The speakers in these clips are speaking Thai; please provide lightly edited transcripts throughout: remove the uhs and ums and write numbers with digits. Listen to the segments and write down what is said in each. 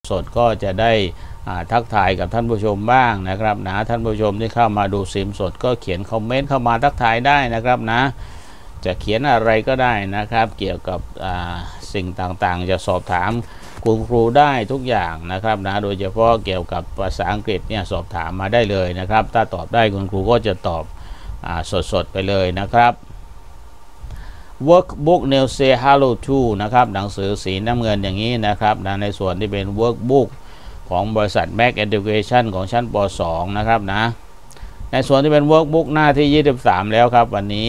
สดก็จะได้ทักทายกับท่านผู้ชมบ้างนะครับนะท่านผู้ชมที่เข้ามาดูสตรีมสดก็เขียนคอมเมนต์เข้ามาทักทายได้นะครับนะจะเขียนอะไรก็ได้นะครับเกี่ยวกับสิ่งต่างๆจะสอบถามคุณครูได้ทุกอย่างนะครับนะโดยเฉพาะเกี่ยวกับภาษาอังกฤษเนี่ยสอบถามมาได้เลยนะครับถ้าตอบได้คุณครูก็จะตอบสดๆไปเลยนะครับ workbook Neil say hello to นะครับหนังสือสีน้ำเงินอย่างนี้นะครับในส่วนที่เป็น workbook ของบริษัท Mac Education ของชั้นป .2 นะครับนะในส่วนที่เป็น workbook หน้าที่23แล้วครับวันนี้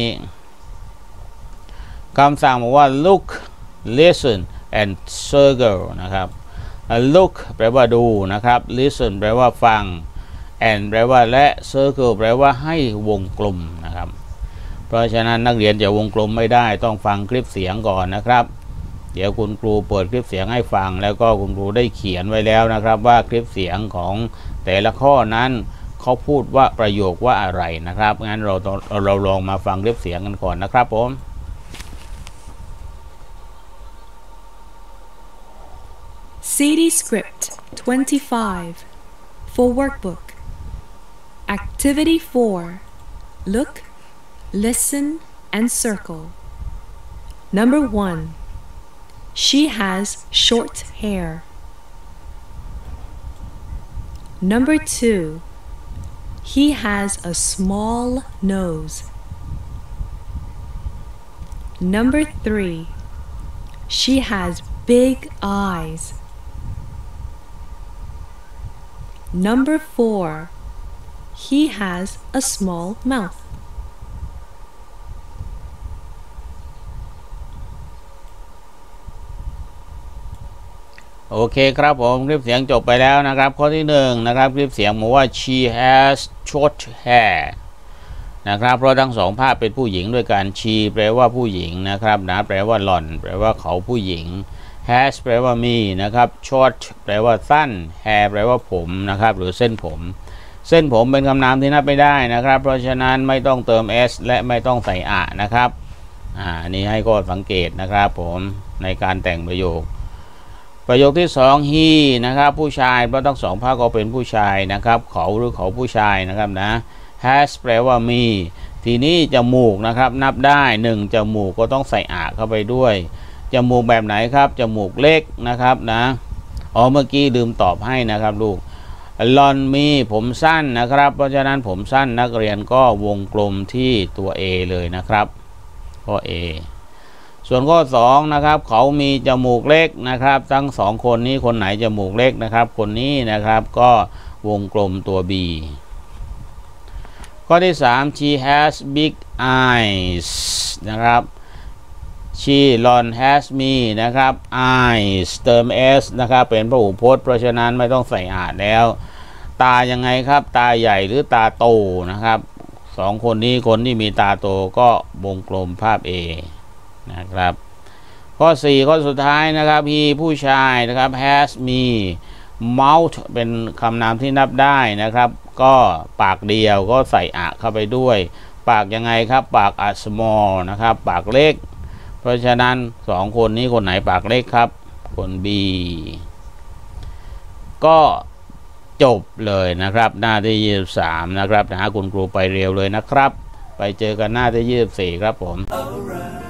คำสั่งบอกว่า look listen and circle นะครับ look แปลว่าดูนะครับ listen แปลว่าฟัง and แปลว่าและ circle แปลว่าให้วงกลมนะครับเพราะฉะนั้นนักเรียนจะวงกลมไม่ได้ต้องฟังคลิปเสียงก่อนนะครับเดี๋ยวคุณครูเปิดคลิปเสียงให้ฟังแล้วก็คุณครูได้เขียนไว้แล้วนะครับว่าคลิปเสียงของแต่ละข้อนั้นเขาพูดว่าประโยคว่าอะไรนะครับงั้นเราลองมาฟังคลิปเสียงกันก่อนนะครับผม CD Script 25 for Workbook Activity 4 Look, Listen and Circle Number 1 She has short hair. Number 2 He has a small nose. Number 3 She has big eyes. Number 4 He has a small mouth. โอเคครับผมคลิปเสียงจบไปแล้วนะครับข้อที่1นะครับคลิปเสียงบอกว่า she has short hair นะครับเพราะทั้งสองภาพเป็นผู้หญิงด้วยกัน she แปลว่าผู้หญิงนะครับนะแปลว่าหล่อนแปลว่าเขาผู้หญิง has แปลว่ามีนะครับ short แปลว่าสั้น hair แปลว่าผมนะครับหรือเส้นผมเป็นคำนามที่นับไม่ได้นะครับเพราะฉะนั้นไม่ต้องเติม s และไม่ต้องใส่อะนะครับนี่ให้ข้อสังเกตนะครับผมในการแต่งประโยคที่2 he นะครับผู้ชายเพราะทั้งสองภาคก็เป็นผู้ชายนะครับเขาหรือเขาผู้ชายนะครับนะ has แปลว่ามีทีนี้จมูกนะครับนับได้1จมูกก็ต้องใส่อะเข้าไปด้วยจมูกแบบไหนครับจมูกเล็กนะครับนะเมื่อกี้ลืมตอบให้นะครับลูกหล่อนมีผมสั้นนะครับเพราะฉะนั้นผมสั้นนักเรียนก็วงกลมที่ตัว A เลยนะครับข้อ Aส่วนข้อ2นะครับเขามีจมูกเล็กนะครับทั้ง2คนนี้คนไหนจมูกเล็กนะครับคนนี้นะครับก็วงกลมตัว B ข้อที่3 she has big eyes นะครับ she หล่อน has มีนะครับ eyes เติม s นะครับเป็นพหูพจน์เพราะฉะนั้นไม่ต้องใส่อ่านแล้วตายังไงครับตาใหญ่หรือตาโตนะครับ2คนนี้คนที่มีตาโตก็วงกลมภาพ Aนะครับข้อ4ข้อสุดท้ายนะครับ he ผู้ชายนะครับ has มี mouth เป็นคำนามที่นับได้นะครับก็ปากเดียวก็ใส่อะเข้าไปด้วยปากยังไงครับปาก a small นะครับปากเล็กเพราะฉะนั้น2คนนี้คนไหนปากเล็กครับคน B ก็จบเลยนะครับหน้าที่23นะครับนะคุณครูไปเร็วเลยนะครับไปเจอกันหน้าที่24ครับผม